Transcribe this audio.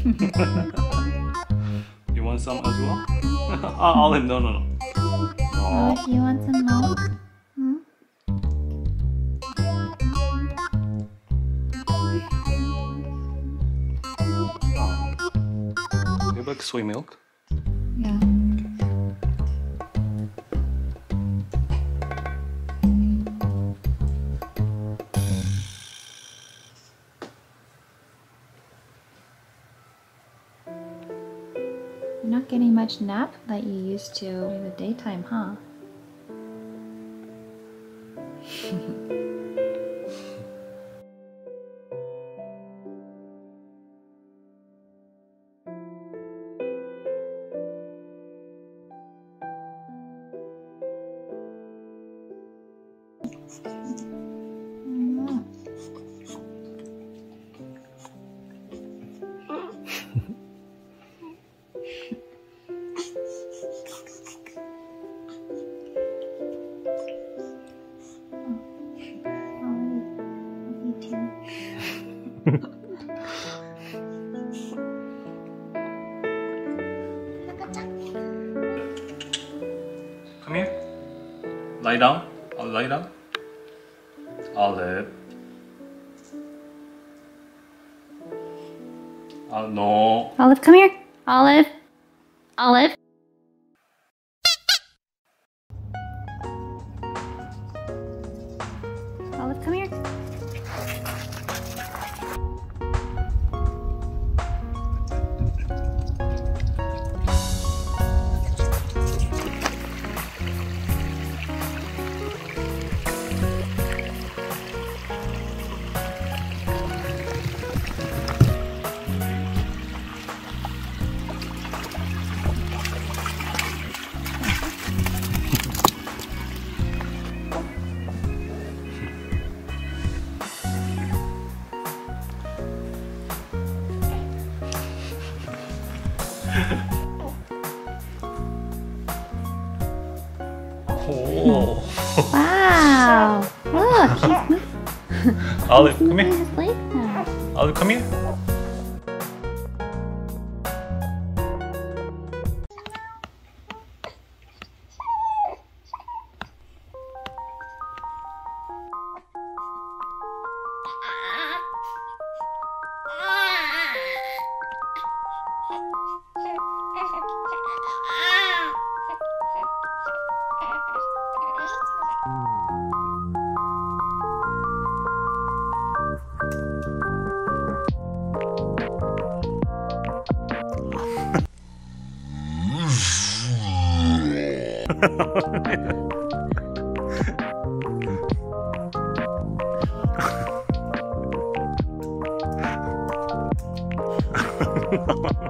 You want some as well? Olive, no. Olive, you want some milk? Hmm? You like soy milk? Yeah. You're not getting much nap like you used to in the daytime, huh? Come here. Lie down. I'll lie down. Olive. Oh no. Olive, come here. Olive. Olive. Olive, come here. Oh. Wow. Look, he's moving. Olive, come moving here. his leg now. Olive, come here. No.